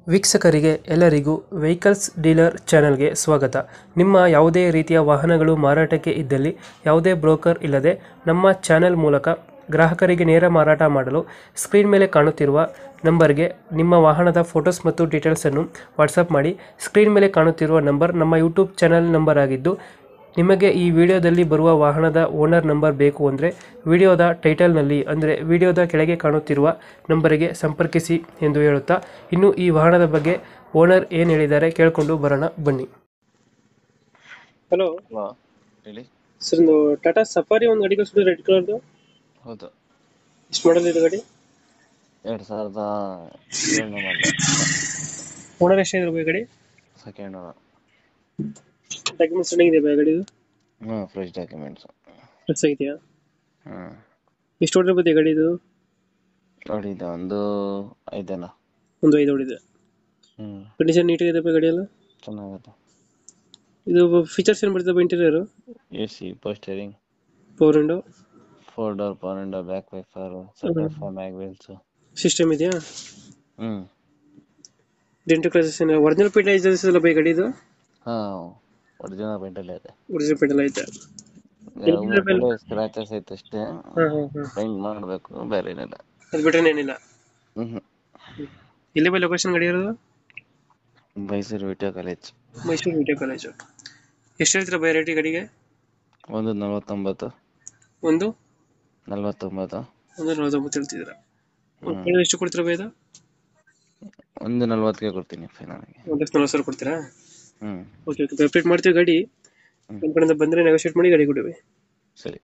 ವೀಕ್ಷಕರಿಗೆ ಎಲ್ಲರಿಗೂ vehicles dealer ಚಾನೆಲ್ಗೆ ಸ್ವಾಗತ. ನಿಮ್ಮ ಯಾವುದೇ ರೀತಿಯ ವಾಹನಗಳು ಮಾರಾಟಕ್ಕೆ ಇದ್ದಲ್ಲಿ ಯಾವುದೇ ಬ್ರೋಕರ್ ಇಲ್ಲದೆ ನಮ್ಮ ಚಾನೆಲ್ ಮೂಲಕ ಗ್ರಾಹಕರಿಗೆ ನೇರ ಮಾರಾಟ ಮಾಡಲು ಸ್ಕ್ರೀನ್ ಮೇಲೆ ಕಾಣುತ್ತಿರುವ ನಂಬರ್ಗೆ ನಿಮ್ಮ ವಾಹನದ ಫೋಟೋಸ್ ಮತ್ತು ಡೀಟೇಲ್ಸನ್ನು ವಾಟ್ಸಪ್ ಮಾಡಿ. ಸ್ಕ್ರೀನ್ ಮೇಲೆ ಕಾಣುತ್ತಿರುವ ನಂಬರ್ ನಮ್ಮ ಯೂಟ್ಯೂಬ್ ಚಾನೆಲ್ ನಂಬರ್ ಆಗಿದ್ದು, ನಿಮಗೆ ಈ ವಿಡಿಯೋದಲ್ಲಿ ಬರುವ ವಾಹನದ ಓನರ್ ನಂಬರ್ ಬೇಕು ಅಂದರೆ ವಿಡಿಯೋದ ಟೈಟಲ್ನಲ್ಲಿ ಅಂದರೆ ವಿಡಿಯೋದ ಕೆಳಗೆ ಕಾಣುತ್ತಿರುವ ನಂಬರಿಗೆ ಸಂಪರ್ಕಿಸಿ ಎಂದು ಹೇಳುತ್ತಾ, ಇನ್ನು ಈ ವಾಹನದ ಬಗ್ಗೆ ಓನರ್ ಏನು ಹೇಳಿದ್ದಾರೆ ಕೇಳಿಕೊಂಡು ಬರೋಣ ಬನ್ನಿ. ಹಲೋ ಹಲೋ ಹೇಳಿ. ಸರ್, ಒಂದು ಟಾಟಾ ಸಫಾರಿ ಒಂದು ಗಾಡಿ ಕಳಿಸ್ಬಿಟ್ಟು ರೆಡ್ ಕಲರ್ದು, ಹೌದು, ಎಷ್ಟು ಮಾಡಲ್ ಇದೆ ಗಾಡಿ? 2007 ಮಾಡಲು. ಓನರ್ ಎಷ್ಟಾಗಿದ್ರು ಗಾಡಿ? Second owner. ಡಾಕ್ಯುಮೆಂಟ್ಸ್ ಚೆನ್ನಾಗಿದೆ ಗಾಡಿದು? Fresh documents. ಫ್ರೆಶ್ ಆಗಿದೆಯಾ? ಎಷ್ಟು ಹೊಡೆದ್ರೆ ಬರುತ್ತೆ ಗಾಡಿದು? ನೋಡಿ ಇದು ಒಂದು 5 ಜನ. ಒಂದು 5 ಹೊಡಿದೆ. ಕಂಡೀಷನ್ ನೀಟಾಗಿದೆ ಗಾಡಿ ಎಲ್ಲ? ಚೆನ್ನಾಗತ್ತೆ. ಇದು ಫೀಚರ್ಸ್ ಏನು ಬರ್ತದೆ interior? AC, power steering, power window, 4 door power window, back wiper, setup mag wheels. System ಇದೆಯಾ? ಡೆಂಟು ಕ್ರಾಸಸ್ ಏನು ಒರಿಜಿನಲ್ ಪೇಂಟ್ ಎಲ್ಲ ಬೈ ಗಾಡಿದು? ಒರಿಜಿನಲ್ ಪೇಂಟಲ್ಲೇ ಇದೆ. ಒರಿಜಿನಲ್ ಪೇಂಟ್ ಎಲ್ಲ ಐತೆ? ಸ್ಕ್ರಾಚಸ್ ಐತೆ ಅಷ್ಟೇ. ಪೇಂಟ್ ಮಾಡಬೇಕು, ಬೇರೆ ಏನಿಲ್ಲ. ಅದು ಬಿಟ್ರೆ ಏನಿಲ್ಲ? ಎಲ್ಲಿ ಬೈ ಲೊಕೇಶನ್ ಗಾಡಿ ಇರೋದು? ಮೈಸೂರು ವಿಟಿಯೋ ಕಾಲೇಜ್. ಮೈಸೂರು ವಿಟಿಯೋ ಕಾಲೇಜು. ಎಷ್ಟು ಹೇಳ್ತೀರಾ ಬೈ ರೇಟ್ ಗಾಡಿಗೆ? 149. ಒಂದು 49. 149 ಹೇಳ್ತಿದ್ದೀರಾ? ಎಷ್ಟು ಕೊಡ್ತೀರಾ ಬೈ ಇದು? 140ಗೆ ಕೊಡ್ತೀನಿ ಫೈನಲ್ಗೆ. 1,40,000 ಕೊಡ್ತೀರಾ? ಓಕೆ ಓಕೆ, ಅಪ್ಡೇಟ್ ಮಾಡ್ತೀವಿ ಗಾಡಿ. ನಮ್ಮ ಕಡೆಯಿಂದ ಬಂದರೆ ನೆಗೋಷಿಯೇಟ್ ಮಾಡಿ ಗಾಡಿ ಕೊಡುವೆ. ಸರಿ.